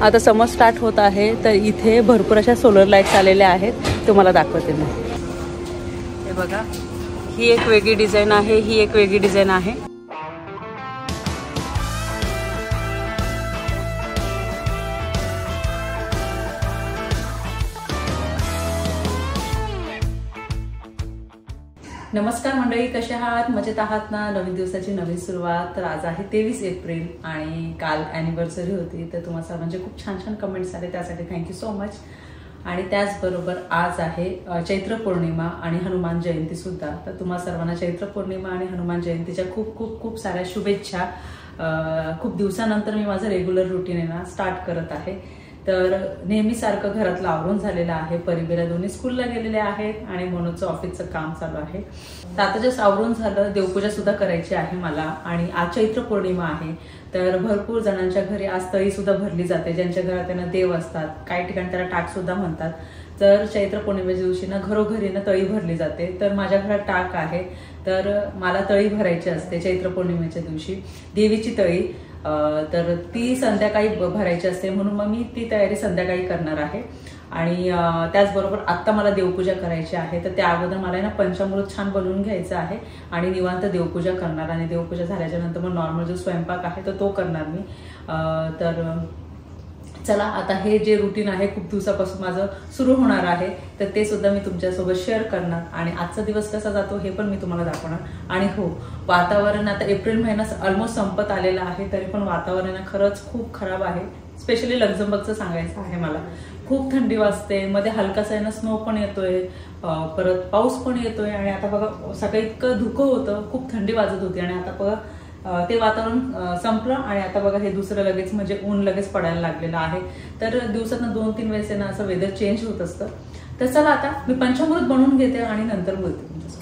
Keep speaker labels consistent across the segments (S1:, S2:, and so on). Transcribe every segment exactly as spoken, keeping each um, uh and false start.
S1: आता समर स्टार्ट होत आहे, तर इथे भरपूर अशा सोलर लाईट्स आलेल्या आहेत, तुम्हाला दाखवते मी। हे बघा, ही एक वेगळी डिझाईन आहे, ही एक वेगळी डिझाईन आहे। नमस्कार मंडळी, कशा आहात? मजेत आहात ना? नवीन दिवसाची नवीन सुरुवात। तर आज आहे तेवीस एप्रिल आणि काल ॲनिव्हर्सरी होती, तर तुम्हाला सर्वांचे खूप छान छान कमेंट्स आले, त्यासाठी थँक्यू सो मच। आणि त्याचबरोबर आज आहे चैत्र पौर्णिमा आणि हनुमान जयंती सुद्धा, तर तुम्हाला सर्वांना चैत्र पौर्णिमा आणि हनुमान जयंतीच्या खूप खूप खूप साऱ्या शुभेच्छा। खूप दिवसानंतर मी माझं रेग्युलर रुटीन आहे ना स्टार्ट करत आहे, तर नेहमीसारखं घरातलं आवरून झालेलं आहे। परिबेला दोन्ही स्कूलला गेलेले आहेत आणि मनोजचं ऑफिसचं काम चालू आहे। तर आता जस्ट आवरून झालं, देवपूजा सुद्धा करायची आहे मला। आणि आज चैत्र पौर्णिमा आहे, तर भरपूर जणांच्या घरी आज तळी सुद्धा भरली जाते, ज्यांच्या घरात त्यांना देव असतात, काही ठिकाणी त्याला टाक सुद्धा म्हणतात। तर चैत्र पौर्णिमेच्या दिवशी ना घरोघरी ना तळी भरली जाते, तर माझ्या घरात टाक आहे, तर मला तळी भरायची असते चैत्र पौर्णिमेच्या दिवशी, देवीची तळी। तर ती संध्याकाळी भरायची असते, म्हणून मग मी ती तयारी संध्याकाळी करणार आहे। आणि त्याचबरोबर आत्ता मला देवपूजा करायची आहे, तर त्या अगोदर मला ना पंचामृत छान बनवून घ्यायचं आहे आणि निवांत देवपूजा करणार। आणि देवपूजा झाल्याच्या नंतर मग नॉर्मल जो स्वयंपाक आहे तर तो करणार मी। तर चला, आता हे जे रुटीन आहे खूप दिवसापासून माझं सुरू होणार आहे, तर ते सुद्धा मी तुमच्यासोबत शेअर करणार आणि आजचा दिवस कसा जातो हे पण मी तुम्हाला दाखवणार। आणि हो, वातावरण आता एप्रिल महिना ऑलमोस्ट संपत आलेला आहे, तरी पण वातावरण खरंच खूप खराब आहे। स्पेशली लक्झमबर्गचं सांगायचं आहे मला, खूप थंडी वाजते, मध्ये हलकासा आहे ना स्नो पण येतोय, परत पाऊस पण येतोय। आणि आता बघा सकाळी इतकं धुकं होतं, खूप थंडी वाजत होती, आणि आता बघा ते वातावरण संपलं आणि आता बघा हे दुसरं लगेच म्हणजे ऊन लगेच पडायला लागलेलं आहे। तर दिवसातनं दोन तीन वेळेस ना असं वेदर चेंज होत असतं। तर चला, आता मी पंचामृत बनवून घेते आणि नंतर बोलते तुमच्यासोबत।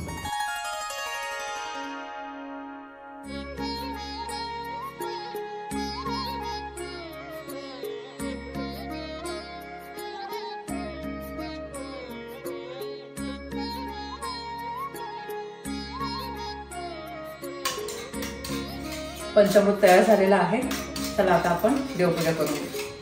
S1: पंचामृत तयार झालेला आहे, चला आता आपण देवपूजा करू।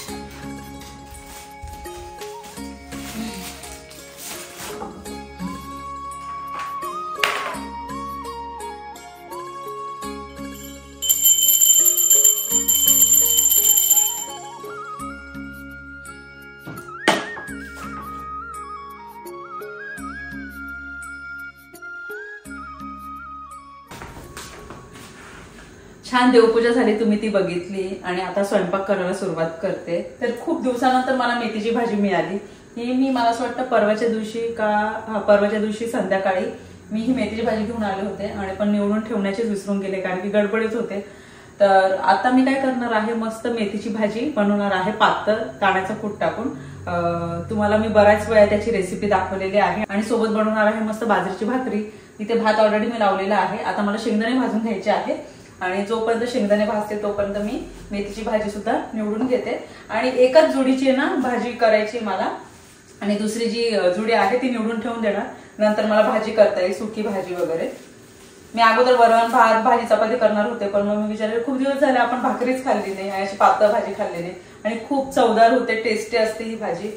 S1: छान देवपूजा झाली, तुम्ही ती बघितली, आणि आता स्वयंपाक करायला सुरुवात करते। तर खूप दिवसानंतर मला मेथीची भाजी मिळाली, ही मी मला असं वाटतं परवाच्या दिवशी का परवाच्या दिवशी संध्याकाळी मी ही मेथीची भाजी घेऊन आले होते, आणि पण निवडून ठेवण्याचेच विसरून गेले कारण की गडबडीत होते। तर आता मी काय करणार आहे, मस्त मेथीची भाजी बनवणार आहे पातळ दाण्याचं कूट टाकून। तुम्हाला मी बऱ्याच वेळा त्याची रेसिपी दाखवलेली आहे। आणि सोबत बनवणार आहे मस्त बाजरीची भाकरी। इथे भात ऑलरेडी मी लावलेला आहे, आता मला शेंगदाणे भाजून घ्यायचे आहे, आणि जोपर्यंत शेंगदाणे भाजते तोपर्यंत मी मेथीची भाजी सुद्धा निवडून घेते। आणि एकाच जुडीची ना भाजी करायची मला, आणि दुसरी जी जुडी आहे ती निवडून ठेवून देणार, नंतर मला भाजी करता येईल, सुकी भाजी वगैरे। मी अगोदर वरण भात भाजी चपाती करणार होते, पण मग मी विचारले खूप दिवस झाले आपण भाकरीच खाल्ली नाही, अशी पातळ भाजी खाल्ली नाही, आणि खूप चवदार होते, टेस्टी असते ही भाजी।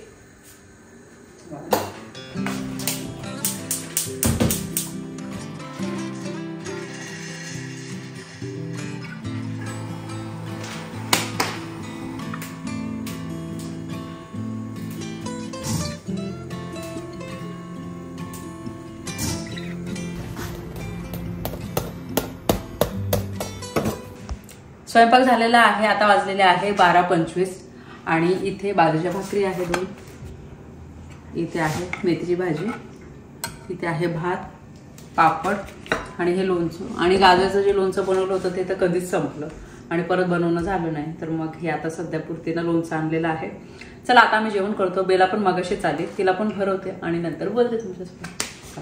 S1: स्वयंपाक झालेला आहे, आता वाजलेले आहे बारा पंचवीस, आणि इथे बाजरीच्या भाकरी आहे दोन, इथे आहे मेथीची भाजी, इथे आहे भात, पापड, आणि हे लोणचं। आणि गाजराचं जे लोणचं बनवलं होतं ते तर कधीच संपलं आणि परत बनवणं झालं नाही, तर मग हे आता सध्या पुरतीनं लोणचं आणलेलं आहे। चला, आता आम्ही जेवण करतो। बेला पण मगाशीच आली, तिला पण भरवते आणि नंतर बोलते तुमच्यासोबत।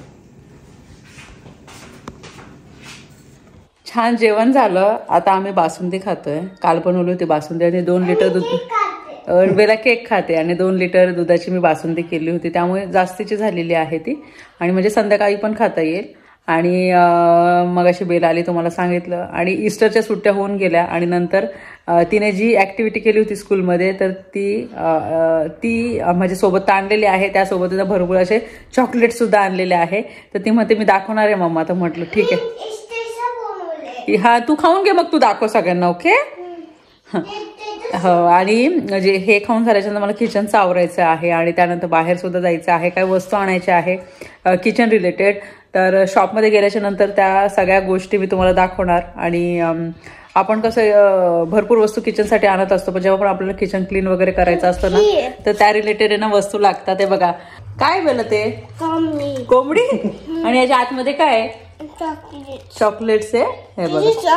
S1: छान जेवण झालं, आता आम्ही बासुंदी खातोय। काल बनवली होती बासुंदी, आणि दोन लिटर दूध, बेला केक खाते, आणि दोन लिटर दुधाची मी बासुंदी केली होती, त्यामुळे जास्तीची झालेली आहे ती, आणि म्हणजे संध्याकाळी पण खाता येईल। आणि मग अशी बेल आली तुम्हाला सांगितलं, आणि ईस्टरच्या सुट्ट्या होऊन गेल्या, आणि नंतर तिने जी ऍक्टिव्हिटी केली होती स्कूलमध्ये तर ती ती माझ्यासोबत आणलेली आहे. त्यासोबत तिला भरपूर असे चॉकलेट सुद्धा आणलेले आहे. तर ती म्हणते मी दाखवणार आहे मम्मा. तर म्हटलं ठीक आहे, हा तू खाऊन घे मग तू दाखव सगळ्यांना. ओके हो. आणि जे हे खाऊन झाल्याच्यानंतर मला किचनचं आवरायचं आहे आणि त्यानंतर बाहेर सुद्धा जायचं आहे, काही वस्तू आणायच्या आहे किचन रिलेटेड. तर शॉपमध्ये गेल्याच्या नंतर त्या सगळ्या गोष्टी मी तुम्हाला दाखवणार. आणि आपण कसं भरपूर वस्तू किचनसाठी आणत असतो, पण जेव्हा पण आपल्याला किचन क्लीन वगैरे करायचं असतं ना तर त्या रिलेटेड ना वस्तू लागतात. ते बघा काय बोलत ते कोंबडी आणि याच्या आतमध्ये काय चॉकलेट्स आहे. हे बघा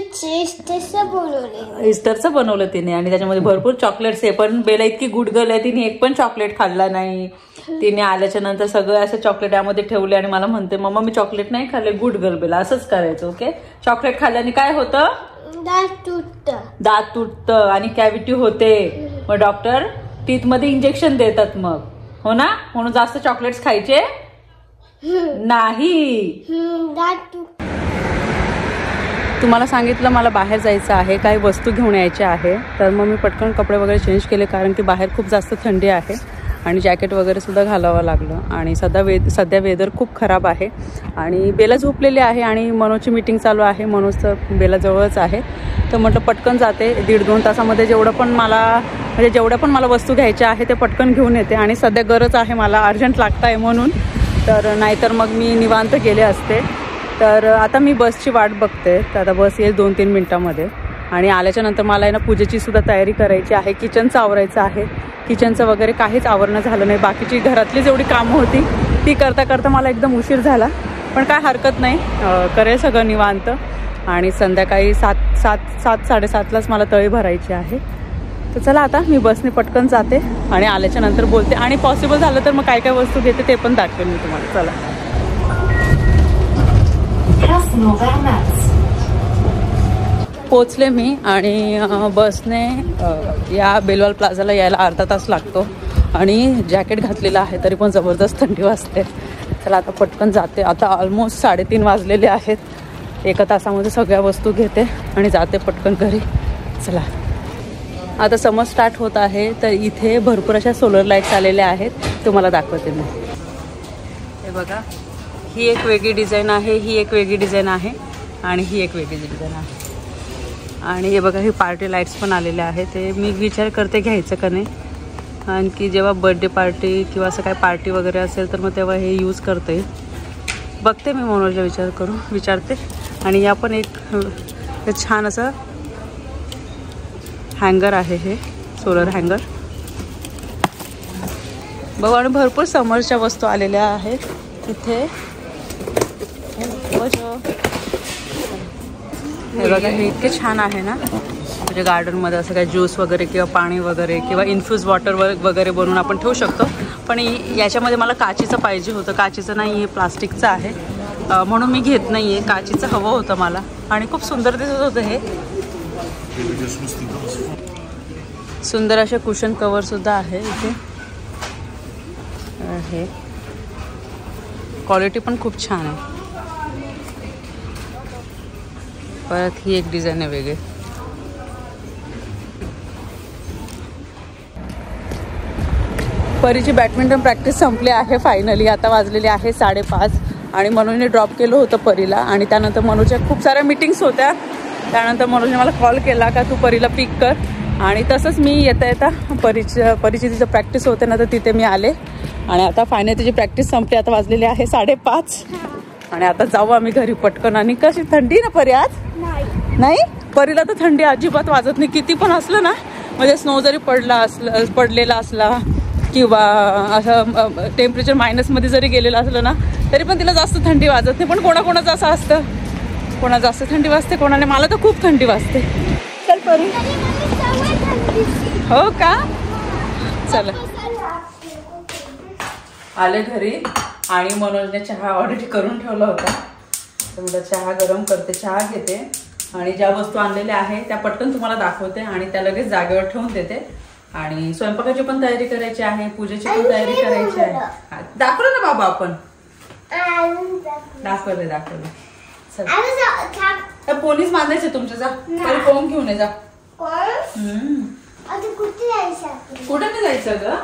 S1: इस्टरचं बनवलं तिने आणि त्याच्यामध्ये भरपूर चॉकलेट्स आहे. पण बेला इतकी गुड गर्ल आहे, तिने एक पण चॉकलेट खाल्ला नाही. तिने आल्याच्या नंतर सगळं असं चॉकलेट यामध्ये ठेवले आणि मला म्हणते मम्मा मी चॉकलेट नाही खाल्ले. गुड गर्ल बेला, असंच करायचं. ओके चॉकलेट खाल्ल्याने काय होतं,
S2: दात तुटतं
S1: दात तुटतं आणि कॅव्हिटी होते. मग डॉक्टर टीथ मध्ये इंजेक्शन देतात मग, हो ना. म्हणून जास्त चॉकलेट्स खायचे नाही. तुम्हाला सांगितलं मला बाहेर जायचं आहे, काही वस्तू घेऊन यायच्या आहे. तर मग मी पटकन कपडे वगैरे चेंज केले कारण की बाहेर खूप जास्त थंडी आहे आणि जॅकेट वगैरे सुद्धा घालावं लागलं. आणि सध्या वे सध्या वेदर खूप खराब आहे आणि बेला झोपलेली आहे आणि मनोजची मीटिंग चालू आहे. मनोज तर बेला जवळच आहे. तर म्हटलं पटकन जाते, दीड दोन तासामध्ये जेवढं पण मला म्हणजे जेवढ्या पण मला वस्तू घ्यायच्या आहे ते पटकन घेऊन येते. आणि सध्या गरज आहे, मला अर्जंट लागत आहे म्हणून. तर नाहीतर मग मी निवांत गेले असते. तर आता मी बसची वाट बघते. तर आता बस येईल दोन तीन मिनटामध्ये. आणि आल्याच्या नंतर मला आहे ना पूजेची सुद्धा तयारी करायची आहे, किचनचं आवरायचं आहे. किचनचं वगैरे काहीच आवरणं झालं नाही. बाकीची घरातली जेवढी कामं होती ती करता करता मला एकदम उशीर झाला. पण काय हरकत नाही, करेल सगळं निवांत. आणि संध्याकाळी सात सात सात साडेसातलाच मला तळी भरायची आहे. तर चला आता मी बसने पटकन जाते आणि आल्याच्या नंतर बोलते. आणि पॉसिबल झालं तर मग काय काय वस्तू घेते ते पण दाखवेल मी तुम्हाला. चला पोचले मी आणि बसने या बेलवाल प्लाझाला यायला अर्धा तास लागतो. आणि जॅकेट घातलेलं आहे तरी पण जबरदस्त थंडी वाजते. चला आता पटकन जाते. आता ऑलमोस्ट साडेतीन वाजलेले आहेत. एका तासामध्ये सगळ्या वस्तू घेते आणि जाते पटकन घरी. चला आता समर स्टार्ट होत आहे. तर इथे भरपूर अशा सोलर लाईट्स आलेल्या आहेत, तुम्हाला दाखवते मी. हे बघा, ही एक वेगळी डिझाईन आहे, ही एक वेगळी डिझाईन आहे आणि ही एक वेगळी डिझाईन आहे. आणि हे बघा, हे पार्टी लाईट्स पण आलेले आहेत. ते मी विचार करते घ्यायचं का नाही. आणखी जेव्हा बर्थडे पार्टी किंवा असं काय पार्टी वगैरे असेल तर मग तेव्हा हे यूज करते. बघते मी मनोजला विचार करून विचारते. आणि या पण एक छान असं हँगर आहे, हे सोलर हँगर बघा. आणि भरपूर समरच्या वस्तू आलेल्या आहेत इथे. हे बघा, हे इतके छान आहे ना. म्हणजे गार्डनमध्ये असं काय ज्यूस वगैरे किंवा पाणी वगैरे किंवा इन्फ्यूज वॉटर वगैरे बनवून आपण ठेवू शकतो. पण याच्यामध्ये मला काचीचं पाहिजे होतं, काचीचं नाही, हे प्लास्टिकचं आहे. म्हणून मी घेत नाही आहे. काचीचं हवं होतं मला आणि खूप सुंदर दिसत होतं. हे सुंदर असे कुशन कवर सुद्धा आहे इथे. हे क्वालिटी पण खूप छान आहे. परत ही एक डिझाईन आहे वेगळी. परीची बॅडमिंटन प्रॅक्टिस संपली आहे फायनली. आता वाजलेली आहे साडेपाच आणि मनोजने ड्रॉप केलं होतं परीला. आणि त्यानंतर मनोजच्या खूप साऱ्या मीटिंग्स होत्या. त्यानंतर मनोजने मला कॉल केला का तू परीला पिक कर. आणि तसंच मी येता येता परीच्या परीची तिचं प्रॅक्टिस होते ना तर तिथे मी आले. आणि आता फायनली तिची प्रॅक्टिस संपली. आता वाजलेली आहे साडेपाच आणि आता जाऊ आम्ही घरी पटकन. आणि कशी थंडी ना परी आज? नाही, परीला तर थंडी अजिबात वाजत नाही. किती पण असलं ना, म्हणजे स्नो जरी पडला असलं पडलेला असला किंवा असं टेम्परेचर मायनसमध्ये जरी गेलेलं असलं ना तरी पण तिला जास्त थंडी वाजत नाही. पण कोणाकोणाचं असं असतं, कोणा जास्त थंडी वाजते, कोणाने. मला तर खूप थंडी वाजते. चल परी. हो का? चला आले घरी आणि मनोजने चहा ऑलरेडी करून ठेवला होता. तर म्हटलं चहा गरम करते, चहा घेते आणि ज्या वस्तू आणलेल्या आहेत त्या पटकन तुम्हाला दाखवते आणि त्या लगेच जागेवर ठेवून देते. आणि स्वयंपाकाची पण तयारी करायची आहे, पूजेची पण तयारी करायची आहे. दाखवलं ना बाबा आपण? दाखवले दाखवले. चल पोलीस बांधायचे तुमच्या. जा परी फोन घेऊन ये. जा कुठे नाही जायचं ग?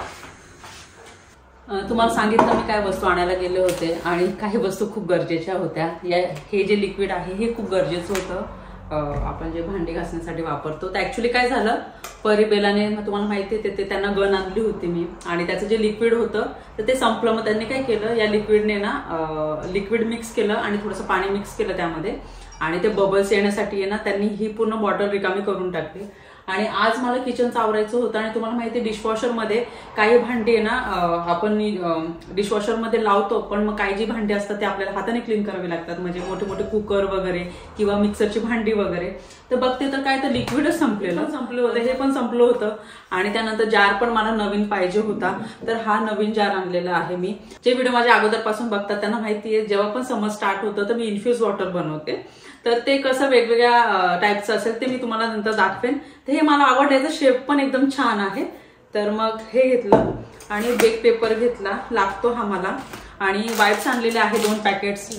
S1: तुम्हाला सांगितलं मी काय वस्तू आणायला गेले होते आणि काही वस्तू खूप गरजेच्या होत्या. या हे जे लिक्विड आहे हे खूप गरजेचं होतं. आपण जे भांडी घासण्यासाठी वापरतो. तर ऍक्च्युली काय झालं, परिबेलाने तुम्हाला माहिती आहे ते त्यांना गन आणली होती मी आणि त्याचं जे लिक्विड होतं तर ते संपलं. मग त्यांनी काय केलं, या लिक्विडने ना लिक्विड मिक्स केलं आणि थोडंसं पाणी मिक्स केलं त्यामध्ये आणि ते बबल्स येण्यासाठी आहे ना त्यांनी ही पूर्ण बॉटल रिकामी करून टाकली. आणि आज मला किचनचं आवरायचं होतं आणि तुम्हाला माहिती आहे डिशवॉशरमध्ये काही भांडी आहे ना आपण डिशवॉशरमध्ये लावतो, पण मग काही जी भांडी असतात ते आपल्याला हाताने क्लीन करावी लागतात. म्हणजे मोठे मोठे कुकर वगैरे किंवा मिक्सरची भांडी वगैरे. तर बघते तर काय तर लिक्विडच संपलेलं संपलं होतं, हे पण संपलं होतं. आणि त्यानंतर जार पण मला नवीन पाहिजे होता, तर हा नवीन जार आणलेला आहे मी. जे व्हिडिओ माझ्या अगोदरपासून बघतात त्यांना माहिती आहे, जेव्हा पण समर स्टार्ट होतं तर मी इन्फ्युज वॉटर बनवते. तर ते कसं वेगवेगळ्या टाईपचं असेल ते मी तुम्हाला नंतर दाखवेन. तर हे मला आवडलं, याचा शेप पण एकदम छान आहे. तर मग हे घेतलं आणि बेक पेपर घेतला, लागतो हा मला. आणि वाईप्स आणलेले आहे दोन पॅकेट्स,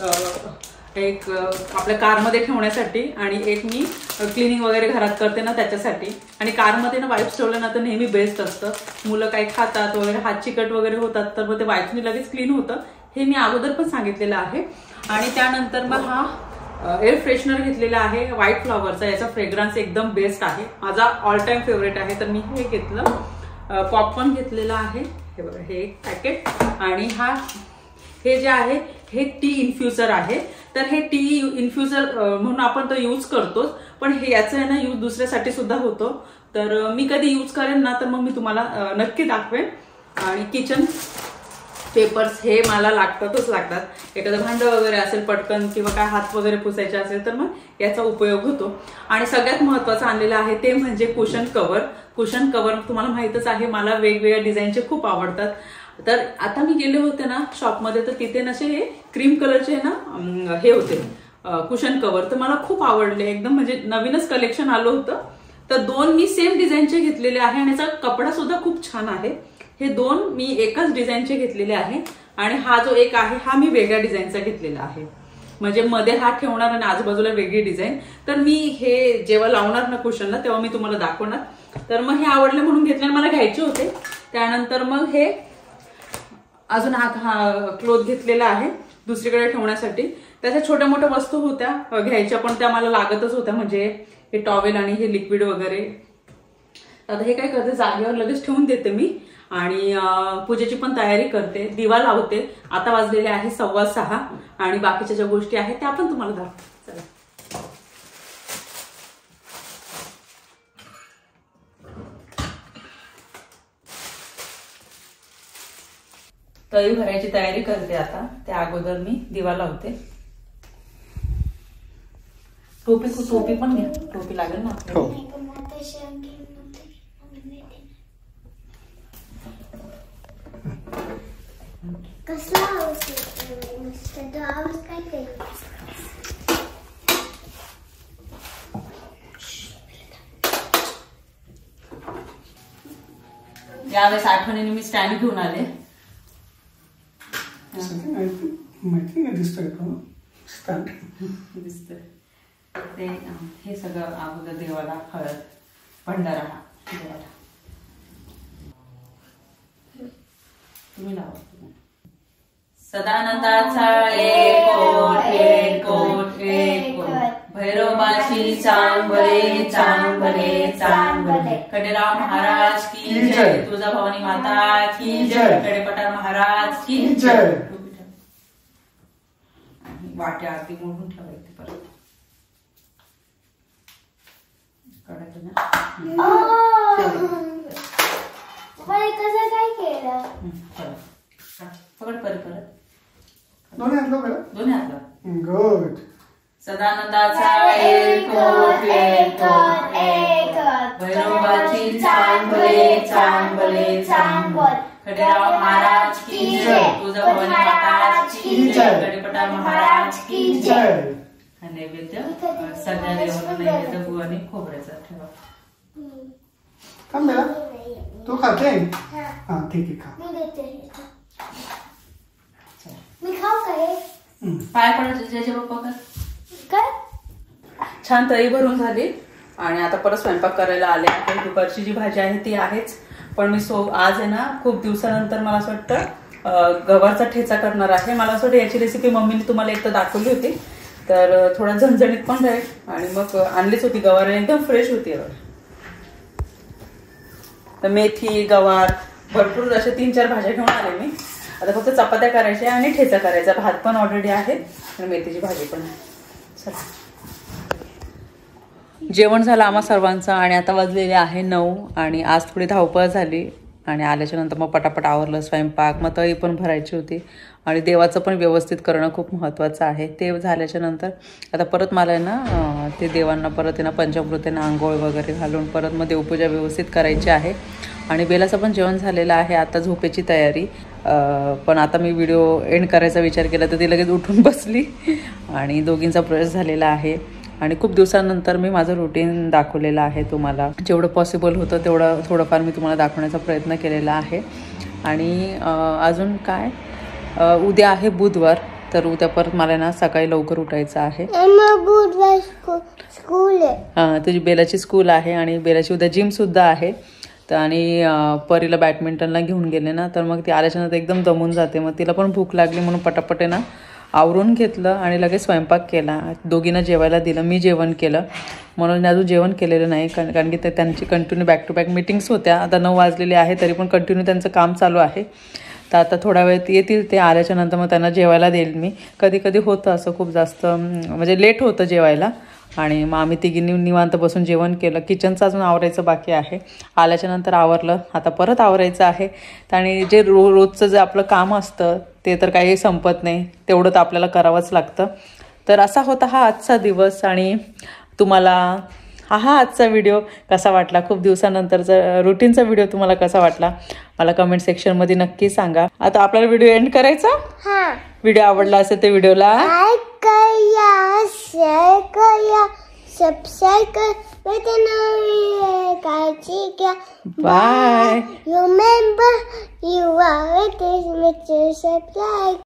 S1: एक आपल्या कारमध्ये ठेवण्यासाठी आणि एक मी क्लिनिंग वगैरे घरात करते ना त्याच्यासाठी. आणि कारमध्ये ना वाईप्स ठेवलं ना तर नेहमी बेस्ट असतं. मुलं काही खातात वगैरे, हात चिकट वगैरे होतात तर मग ते वाईप्सनी लगेच क्लीन होतं. हे मी अगोदर पण सांगितलेलं आहे. आणि त्यानंतर मग हा एअर फ्रेशनर घेतलेला आहे व्हाईट फ्लॉवरचा. याचा फ्रेग्रन्स एकदम बेस्ट आहे, माझा ऑल टाइम फेवरेट आहे. तर मी हे घेतलं. पॉपकॉर्न घेतलेला आहे, हे बघा हे एक पॅकेट. आणि हा हे जे आहे हे टी इन्फ्युजर आहे. तर हे टी इन्फ्युजर म्हणून आपण तो यूज करतोच, पण हे याचं आहे ना यूज दुसऱ्यासाठी सुद्धा होतो. तर मी कधी यूज करेन ना तर मग मी तुम्हाला नक्की दाखवेन. आणि किचन पेपर्स हे मला लागतातच लागतात. एखादं भांडं वगैरे असेल पटकन किंवा काय हात वगैरे पुसायचे असेल तर मग याचा उपयोग होतो. आणि सगळ्यात महत्वाचं आणलेलं आहे ते म्हणजे कुशन कव्हर. कुशन कव्हर तुम्हाला माहितच आहे, मला वेगवेगळ्या डिझाईनचे खूप आवडतात. तर आता मी गेले होते ना शॉपमध्ये तर तिथे नसे हे क्रीम कलरचे ना हे होते कुशन कव्हर. तर मला खूप आवडले एकदम, म्हणजे नवीनच कलेक्शन आलं होतं. तर दोन मी सेम डिझाईनचे घेतलेले आहे आणि याचा कपडा सुद्धा खूप छान आहे. हे दोन मी एकाच डिझाईनचे घेतलेले आहे आणि हा जो एक आहे हा मी वेगळ्या डिझाईनचा घेतलेला आहे. म्हणजे मध्ये हात ठेवणार आणि आजूबाजूला वेगळी डिझाईन. तर मी हे जेव्हा लावणार ना कुशनला तेव्हा मी तुम्हाला दाखवणार. तर मग हे आवडले म्हणून घेतले, मला घ्यायचे होते. त्यानंतर मग हे अजून हा हा क्लोथ घेतलेला आहे दुसरीकडे ठेवण्यासाठी. त्याच्या छोट्या मोठ्या वस्तू होत्या घ्यायच्या पण त्या मला लागतच होत्या, म्हणजे हे टॉवेल आणि हे लिक्विड वगैरे. आता हे काय करते जागेवर लगेच ठेवून देते मी आणि पूजेची पण तयारी करते, दिवा लावते. आता वाजलेले आहे सव्वा सहा आणि बाकीच्या ज्या गोष्टी आहेत त्या पण तुम्हाला दाखवते. चला तळी भरायची तयारी करते आता. त्या अगोदर मी दिवा लावते. टोपी टोपी पण घ्या, टोपी लागेल ना.
S2: कसला आवाज काय केलं?
S1: यावेळेस आठवणीने मी स्टँड घेऊन आले.
S3: माहिती नाही दिसतोय का स्टँड?
S1: दिसतोय ते. हे सगळं अगोदर देवाला हळद भंडारा देवाला तुम्ही लावा. सदानंदाचा एक कोट एक कोट एक कोट, भैरवबाची चांगले चांगले चांगले, कडेराव महाराज की जय, तुळजाभवानी माता की जय, कडेपठार महाराज की जय. वाट्या आरती मोडून ठेवायची परत.
S2: कसं काय केलं?
S1: पकड परत परत
S3: दोन्ही हात लाव बरं.
S1: दोन्ही हात लाव.
S3: गुड.
S1: सदानंदाचा एक कोट एक कोट एक कोट, भैरवबाची चांगले चांगले चांगले, कडेराव महाराज की जय, तुळजाभवानी माता की जय, कडेपठार महाराज की जय. नैवेद्य सगळ्या देवाला नैवेद्य गुळ आणि खोबऱ्याचा ठेवा.
S3: थांब बेटा, तू खाते? हा ठीक आहे खा.
S2: मी देते. मी खाऊ काय?
S1: पाय पडायचे ज्याच्या बाप्पा कर.
S2: काय
S1: छान तळी भरून झाली आणि आता परत स्वयंपाक करायला आले आहे. दुपारची जी भाजी आहे ती आहेच, पण मी सो आज आहे ना खूप दिवसानंतर मला असं वाटतं गवारचा ठेचा करणार आहे. मला असं वाटतं याची रेसिपी मम्मीने तुम्हाला एकदा दाखवली होती, तर थोडा झणझणीत पण राहील. आणि मग आणलीच होती गवार, एकदम फ्रेश होती. तर मेथी, गवार, भरपूर अशा तीन चार भाज्या घेऊन आले मी. आता फक्त चपात्या करायच्या आणि ठेचा करायचा. भात पण ऑलरेडी आहे आणि मेथीची भाजी पण आहे. चला, जेवण झालं आम्हा सर्वांचं आणि आता वाजलेले आहे नऊ. आणि आज थोडी धावपळ झाली आणि आल्याच्या नंतर मग पटापट आवरलं स्वयंपाक. मग तळी पण भरायची होती आणि देवाचं पण व्यवस्थित करणं खूप महत्त्वाचं आहे. ते झाल्याच्या नंतर आता परत मला आहे ना ते देवांना परत आहे ना पंचामृतेनं आंघोळ वगैरे घालून परत मग देवपूजा व्यवस्थित करायची आहे. आणि बेलाचं पण जेवण झालेलं आहे. आता झोपेची तयारी. पण आता मी व्हिडिओ एंड करायचा विचार केला तर ती लगेच उठून बसली आणि दोघींचा प्रवेश झालेला आहे. आणि खूप दिवसानंतर मी माझं रुटीन दाखवलेलं आहे तुम्हाला. जेवढं पॉसिबल होतं तेवढं थोडंफार मी तुम्हाला दाखवण्याचा प्रयत्न केलेला आहे. आणि अजून काय, उद्या आहे बुधवार, तर उद्या परत मला ना सकाळी लवकर उठायचं आहे.
S2: बुधवार स्कूल आहे.
S1: हां, तुझी बेलाची स्कूल आहे आणि बेलाची उद्या जिमसुद्धा आहे. तर आणि परीला बॅडमिंटनला घेऊन गेले ना, तर मग ती आल्याच्यानंतर एकदम दमून जाते. मग तिला पण भूक लागली म्हणून पटापट आहे ना आवरून घेतलं आणि लगेच स्वयंपाक केला. दोघींना जेवायला दिलं, मी जेवण केलं. म्हणून अजून जेवण केलेलं नाही, कारण कारण की ते त्यांची continue back to back meetings होत्या. आता नऊ वाजलेले आहे तरी पण कंटिन्यू त्यांचं काम चालू आहे. तर आता थोडा वेळ येतील ते. आल्याच्या नंतर मग त्यांना जेवायला देईल मी. कधी कधी होतं असं खूप जास्त, म्हणजे लेट होतं जेवायला. आणि मग आम्ही तिघींनी निवांत बसून जेवण केलं. किचनचं अजून आवरायचं बाकी आहे. आल्याच्या नंतर आवरलं, आता परत आवरायचं आहे. आणि जे रो रोजचं जे आपलं काम असतं ते तर काही संपत नाही, तेवढं तर आपल्याला करावंच लागतं. तर असा होता हा आजचा दिवस. आणि तुम्हाला हा हा आजचा व्हिडिओ कसा वाटला, खूप दिवसानंतरचा रुटीनचा व्हिडिओ तुम्हाला कसा वाटला मला कमेंट सेक्शनमध्ये नक्की सांगा. आता आपल्याला व्हिडिओ एंड करायचा.
S2: हां,
S1: व्हिडिओ आवडला असेल तर व्हिडिओला
S2: लाईक करा, शेअर करा, सबस्क्राईब करा, काळजी घ्या.
S1: Bye.
S2: Remember, you are a subscribe.